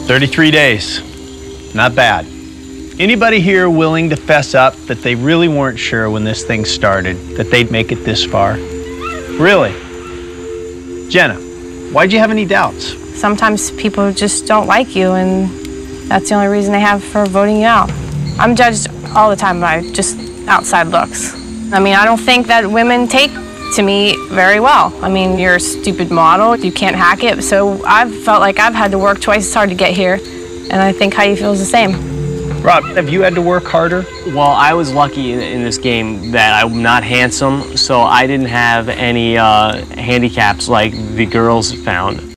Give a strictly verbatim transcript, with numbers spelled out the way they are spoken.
thirty-three days. Not bad. Anybody here willing to fess up that they really weren't sure when this thing started that they'd make it this far? Really? Jenna, why'd you have any doubts? Sometimes people just don't like you, and that's the only reason they have for voting you out. I'm judged all the time by just outside looks. I mean, I don't think that women take to me very well. I mean, you're a stupid model, you can't hack it, so I've felt like I've had to work twice as hard to get here, and I think Heidi feels the same. Rob, have you had to work harder? Well, I was lucky in, in this game that I'm not handsome, so I didn't have any uh, handicaps like the girls found.